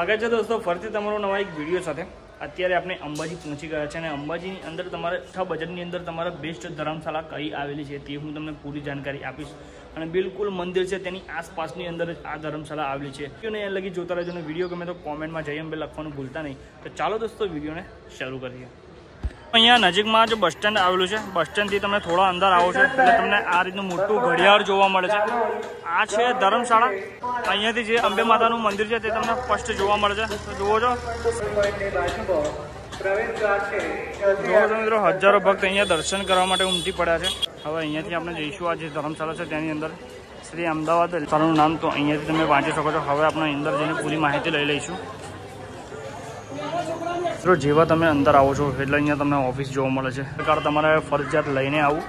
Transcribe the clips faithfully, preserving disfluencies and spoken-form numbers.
स्वागत है दोस्तों फरती तमारो नवा एक वीडियो साथे। અત્યારે આપણે અંબાજી પહોંચી ગયા છે અને અંબાજીની અંદર તમારે છ બજેટની અંદર તમારા બેસ્ટ ધર્મશાળા કઈ આવેલી છે તે હું તમને પૂરી જાણકારી આપીશ અને બિલકુલ મંદિર છે તેની આસપાસની અંદર જ આ ધર્મશાળા આવેલી છે। વિડીયોને અહીંયા લગી જોતા રહેજો અને વિડીયો ગમે તો કોમેન્ટમાં જય અંબે લખવાનું ભૂલતા નહીં। તો ચાલો દોસ્તો વિડીયોને શરૂ કરીએ। અહીંયા નજીકમાં જ બસ સ્ટેન્ડ આવેલું છે। બસ સ્ટેન્ડથી તમે થોડા અંદર આવો છો એટલે તમને આ રીતનું મોટું ઘડિયાળ જોવા મળે છે। આ છે ધર્મશાળા। અહીંયાથી જે અંબે માતાનું મંદિર છે તે તમને સ્પષ્ટ જોવા મળે છે। તો જુઓ છો જુઓ છો મિત્રો, હજારો ભક્ત અહીંયા દર્શન કરવા માટે ઉમટી પડ્યા છે। હવે અહીંયાથી આપણે જઈશું આ જે ધર્મશાળા છે તેની અંદર શ્રી અમદાવાદ શાળાનું નામ તો અહીંયાથી તમે વાંચી શકો છો। હવે આપણે અંદર જઈને પૂરી માહિતી લઈ લઈશું। મિત્રો જેવા તમે અંદર આવો છો એટલે અહીંયા તમને ઓફિસ જોવા મળે છે। સરકાર તમારે ફરજિયાત લઈને આવું।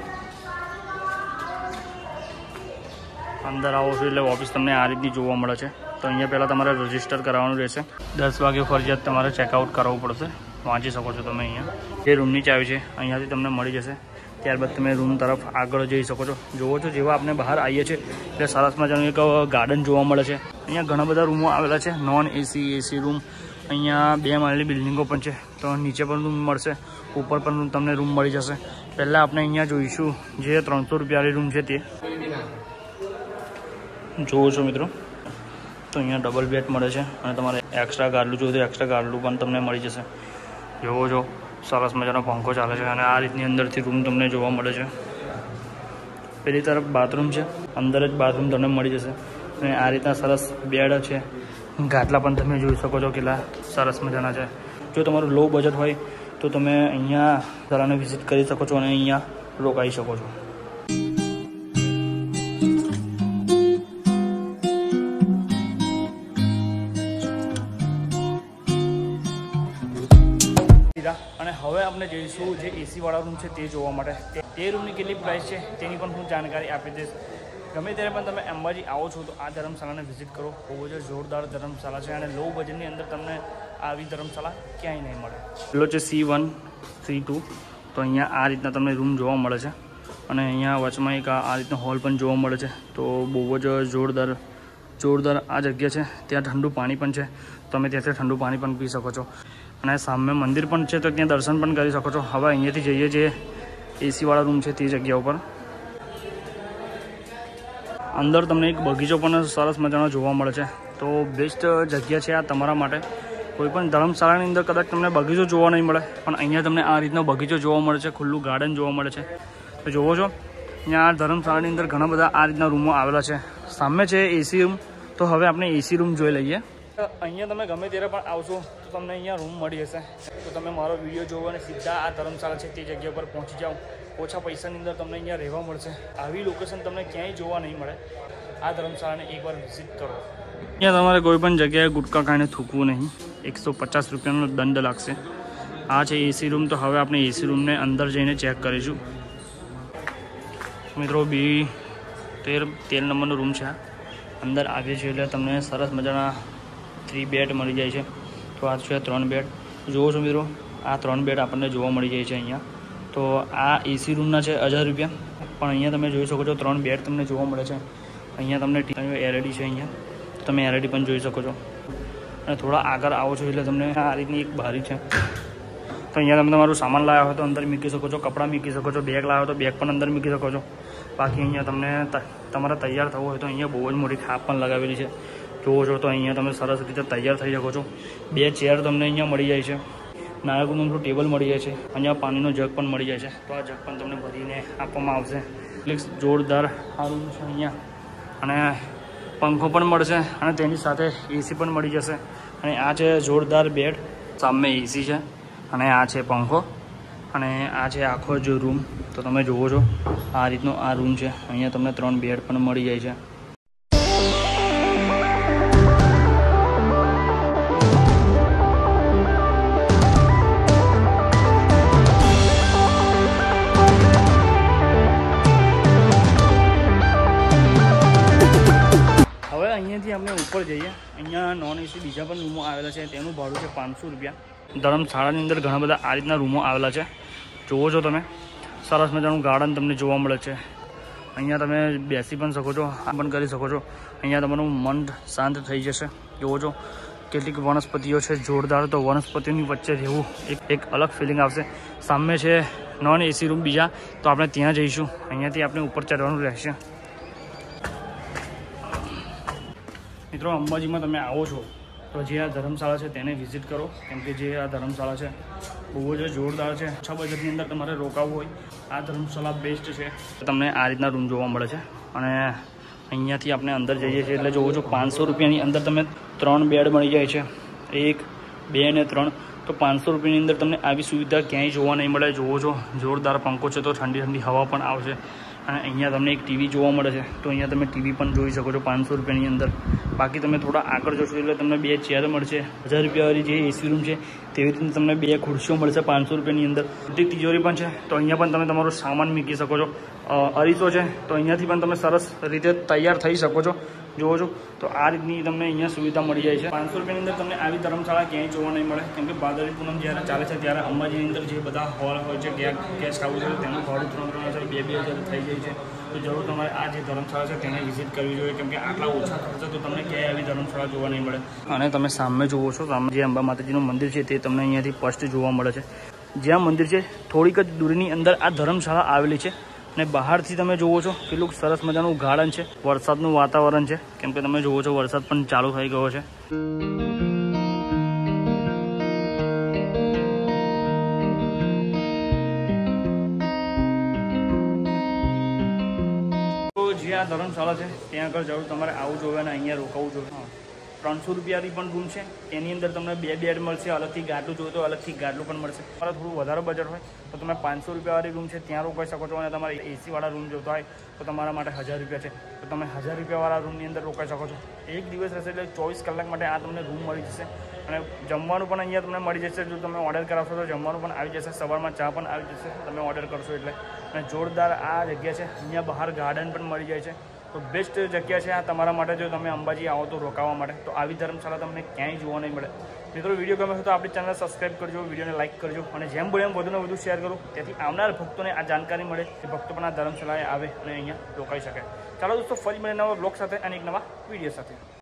અંદર આવો છો એટલે ઓફિસ તમને આ રીતની જોવા મળે છે। તો અહીંયા પહેલાં તમારે રજીસ્ટર કરાવવાનું રહેશે। દસ વાગે ફરજિયાત તમારે ચેકઆઉટ કરાવવું પડશે। વાંચી શકો છો તમે અહીંયા જે રૂમની ચાવી છે અહીંયાથી તમને મળી જશે। ત્યારબાદ તમે રૂમ તરફ આગળ જઈ શકો છો। જુઓ છો જેવા આપણે બહાર આવીએ છીએ એટલે સરસ મજાનું એક ગાર્ડન જોવા મળે છે। અહીંયા ઘણા બધા રૂમો આવેલા છે, નોન એસી એસી રૂમ। અહીંયા બે માળની બિલ્ડિંગો પણ છે, તો નીચે પણ રૂમ મળશે, ઉપર પણ તમને રૂમ મળી જશે। પહેલાં આપણે અહીંયા જોઈશું જે ત્રણસો રૂપિયાની રૂમ છે તે જુઓ છો મિત્રો। તો અહીંયા ડબલ બેડ મળે છે અને તમારે એક્સ્ટ્રા ગાદલું જોઈએ તો એક્સ્ટ્રા ગાદલું પણ તમને મળી જશે। જુઓ છો સરસ મજાનો પંખો ચાલે છે અને આ રીતની અંદરથી રૂમ તમને જોવા મળે છે। પેલી તરફ બાથરૂમ છે, અંદર જ બાથરૂમ તમને મળી જશે અને આ રીતના સરસ બેડ છે, ગાટલા પણ તમે જોઈ શકો છો કેટલા સરસ મજાના છે। જો તમારું લો બજેટ હોય તો તમે અહીંયા જરાને વિઝિટ કરી શકો છો અને અહીંયા રોકાઈ શકો છો। અને હવે આપણે જઈશું જે એસી વાળા રૂમ છે તે જોવા માટે। તે રૂમની કેટલી પ્રાઇસ છે તેની પણ હું જાણકારી આપી દઈશ। ગમે ત્યારે પણ તમે અંબાજી આવો છો તો આ ધર્મશાળાને વિઝિટ કરો। બહુ જ જોરદાર ધર્મશાળા છે અને લો બજેટની અંદર તમને આવી ધર્મશાળા ક્યાંય નહીં મળે। પેલો છે સી વન સી ટુ। તો અહીંયા આ રીતના તમને રૂમ જોવા મળે છે અને અહીંયા વચમાં એક આ રીતનો હોલ પણ જોવા મળે છે। તો બહુ જ જોરદાર જોરદાર આ જગ્યા છે। ત્યાં ઠંડુ પાણી પણ છે, તમે ત્યાંથી ઠંડુ પાણી પણ પી શકો છો અને સામે મંદિર પણ છે તો ત્યાં દર્શન પણ કરી શકો છો। હવે અહીંયાથી જઈએ જે એસીવાળા રૂમ છે તે જગ્યા ઉપર અંદર તમને એક બગીચો પણ સરસ મજાનો જોવા મળે છે। તો બેસ્ટ જગ્યા છે આ તમારા માટે। કોઈ પણ ધર્મશાળાની અંદર કદાચ તમને બગીચો જોવા નહીં મળે, પણ અહીંયા તમને આ રીતનો બગીચો જોવા મળે છે, ખુલ્લું ગાર્ડન જોવા મળે છે। તો જુઓ છો અહીંયા આ ધર્મશાળાની અંદર ઘણા બધા આ રીતના રૂમો આવેલા છે। સામે છે એસી રૂમ, તો હવે આપણે એસી રૂમ જોઈ લઈએ। અહીંયા તમે ગમે ત્યારે પણ આવશો તો તમને અહીંયા રૂમ મળી જશે। તો તમે મારો વિડીયો જોવો અને સીધા આ ધર્મશાળા છે તે જગ્યા પર પહોંચી જાઓ। ઓછા પૈસાની અંદર તમને અહીંયા રહેવા મળશે। આવી લોકેશન તમને ક્યાંય જોવા નહીં મળે। આ ધર્મશાળાને એકવાર વિઝિટ કરો। અહીંયા તમારે કોઈ પણ જગ્યાએ ગુટકા ખાઈને થૂકવું નહીં, એકસો પચાસ રૂપિયાનો દંડ લાગશે। આ છે એસી રૂમ। તો હવે આપણે એસી રૂમને અંદર જઈને ચેક કરીશું। મિત્રો બી તેર તેર નંબરનો રૂમ છે। અંદર આવીએ છીએ એટલે તમને સરસ મજાના થ્રી બેડ મળી જાય છે। તો આ છે ત્રણ બેડ। જુઓ છો મિત્રો આ ત્રણ બેડ આપણને જોવા મળી જાય છે અહીંયા। તો આ એસી રૂમના છે હજાર રૂપિયા, પણ અહીંયા તમે જોઈ શકો છો ત્રણ બેડ તમને જોવા મળે છે। અહીંયા તમને એલઈડી છે, અહીંયા તમે એલઈડી પણ જોઈ શકો છો। અને થોડા આગળ આવો છો એટલે તમને આ રીતની એક બારી છે। તો અહીંયા તમે તમારું સામાન લાવ્યા હોય તો અંદર મૂકી શકો છો, કપડાં મૂકી શકો છો, બેગ લાવ્યો તો બેગ પણ અંદર મૂકી શકો છો। બાકી અહીંયા તમને તમારે તૈયાર થવું હોય તો અહીંયા બહુ જ મોટી ખાપ પણ લગાવેલી છે। જુઓ છો તો અહીંયા તમે સરસ રીતે તૈયાર થઈ શકો છો। બે ચેર તમને અહીંયા મળી જાય છે, નાનું મોટું ટેબલ મળી જાય છે, અહીંયા પાણીનો જગ પણ મળી જાય છે। તો આ જગ પણ તમને ભરીને આપવામાં આવશે। પ્લીઝ જોરદાર આ રૂમ છે અહીંયા અને પંખો પણ મળશે અને તેની સાથે એસી પણ મળી જશે। અને આ છે જોરદાર બેડ, સામે એસી છે અને આ છે પંખો અને આ છે આખો જ રૂમ। તો તમે જુઓ છો આ રીતનો આ રૂમ છે। અહીંયા તમને ત્રણ બેડ પણ મળી જાય છે। અહીંયાથી આપણે ઉપર જઈએ। અહીંયા નોન એસી બીજા પણ રૂમો આવેલા છે, તેનું ભાડું છે પાંચસો રૂપિયા। ધર્મશાળાની અંદર ઘણા બધા આ રીતના રૂમો આવેલા છે। જુઓ છો તમે સરસ મજાનું ગાર્ડન તમને જોવા મળે છે। અહીંયા તમે બેસી પણ શકો છો, આ પણ કરી શકો છો। અહીંયા તમારું મન શાંત થઈ જશે। જુઓ છો કેટલીક વનસ્પતિઓ છે જોરદાર, તો વનસ્પતિઓની વચ્ચે રહેવું એક એક અલગ ફિલિંગ આવશે. સામે છે નોન એસી રૂમ બીજા, તો આપણે ત્યાં જઈશું. અહીંયાથી આપણે ઉપર ચડવાનું રહેશે. મિત્રો અંબાજીમાં તમે આવો છો તો જે આ ધર્મશાળા છે તેને વિઝિટ કરો, કેમ કે જે આ ધર્મશાળા છે બહુ જ જોરદાર છે. ઓછા બજેટની અંદર તમારે રોકાવવું હોય આ ધર્મશાળા બેસ્ટ છે. તમને આ રીતના રૂમ જોવા મળે છે અને અહીંયાથી આપણે અંદર જઈએ છીએ એટલે જોવો છો પાંચસો રૂપિયાની અંદર તમે ત્રણ બેડ મળી જાય છે. એક, બે ને ત્રણ. તો પાંચસો રૂપિયાની અંદર તમને આવી સુવિધા ક્યાંય જોવા નહીં મળે. જોવો છો જોરદાર પંખો છે, તો ઠંડી ઠંડી હવા પણ આવશે. અને અહીંયા તમને એક ટીવી જોવા મળે છે, તો અહીંયા તમે ટીવી પણ જોઈ શકો છો પાંચસો રૂપિયાની અંદર. બાકી તમે થોડા આગળ જશો એટલે તમને બે ચેર મળશે. હજાર રૂપિયાવાળી જે એસી રૂમ છે તેવી રીતે તમને બે ખુરશીઓ મળશે પાંચસો રૂપિયાની અંદર. મોટી તિજોરી પણ છે, તો અહીંયા પણ તમે તમારો સામાન મૂકી શકો છો. અરીસો છે, તો અહીંયાથી પણ તમે સરસ રીતે તૈયાર થઈ શકો છો. જોવો છો તો આ રીતની તમને અહીંયા સુવિધા મળી જાય છે. પાંચસો રૂપિયાની અંદર તમને આવી ધર્મશાળા ક્યાંય જોવા નહીં મળે, કેમ કે ભાદરવી પૂનમ જ્યારે ચાલે છે ત્યારે અંબાજીની અંદર જે બધા હોલ હોય છે, ગેસ્ટ હાઉસ હોય તેનું ભાડું ત્રણ ત્રણ હજાર બે બે હજાર થઈ જાય છે. તો જરૂર તમારે આ જે ધર્મશાળા છે તેને વિઝિટ કરવી જોઈએ, કેમ કે આટલા ઓછા ખર્ચે તો તમને ક્યાંય આવી ધર્મશાળા જોવા નહીં મળે. અને તમે સામે જુઓ છો, સામે જે અંબા માતાજીનું મંદિર છે તે તમને અહીંયાથી સ્પષ્ટ જોવા મળે છે. જ્યાં મંદિર છે થોડીક જ દૂરની અંદર આ ધર્મશાળા આવેલી છે. અને બહારથી તમે જુઓ છો કેટલું સરસ મજાનું ગાર્ડન છે, વરસાદનું વાતાવરણ છે, કેમ કે તમે જુઓ છો વરસાદ પણ ચાલુ થઈ ગયો છે. તો જે આ ધર્મશાળા છે ત્યાં આગળ જરૂર તમારે આવવું જોઈએ અને અહીંયા રોકાવું જોઈએ. ત્રણસો રૂપિયાની પણ રૂમ છે, એની અંદર તમને બે બેડ મળશે. અલગથી ગાડલું જોઈએ તો અલગથી ગાડલું પણ મળશે. તમારે થોડું વધારે બજેટ હોય તો તમે પાંચસો રૂપિયાવાળી રૂમ છે ત્યાં રોકાઈ શકો છો. અને તમારે એસીવાળા રૂમ જોતો હોય તો તમારા માટે હજાર રૂપિયા છે, તો તમે હજાર રૂપિયાવાળા રૂમની અંદર રોકાઈ શકો છો. એક દિવસ રહેશે એટલે ચોવીસ કલાક માટે આ તમને રૂમ મળી જશે. અને જમવાનું પણ અહીંયા તમને મળી જશે. જો તમે ઓર્ડર કરાવશો તો જમવાનું પણ આવી જશે. સવારમાં ચા પણ આવી જશે તમે ઓર્ડર કરશો એટલે. અને જોરદાર આ જગ્યા છે. અહીંયા બહાર ગાર્ડન પણ મળી જાય છે. તો બેસ્ટ જગ્યા છે આ તમારા માટે. જો તમે અંબાજી આવો તો રોકાવા માટે, તો આવી ધર્મશાળા તમને ક્યાંય જોવા નહીં મળે. મિત્રો વિડીયો ગમે છે તો આપણી ચેનલ સબસ્ક્રાઈબ કરજો, વિડીયોને લાઇક કરજો અને જેમ બને એમ વધુને વધુ શેર કરો, તેથી આવનાર ભક્તોને આ જાણકારી મળે કે ભક્તો પણ આ ધર્મશાળાએ આવે અને અહીંયા રોકાઈ શકે. ચાલો દોસ્તો, ફરી મળીને નવા બ્લોગ સાથે અને એક નવા વિડીયો સાથે.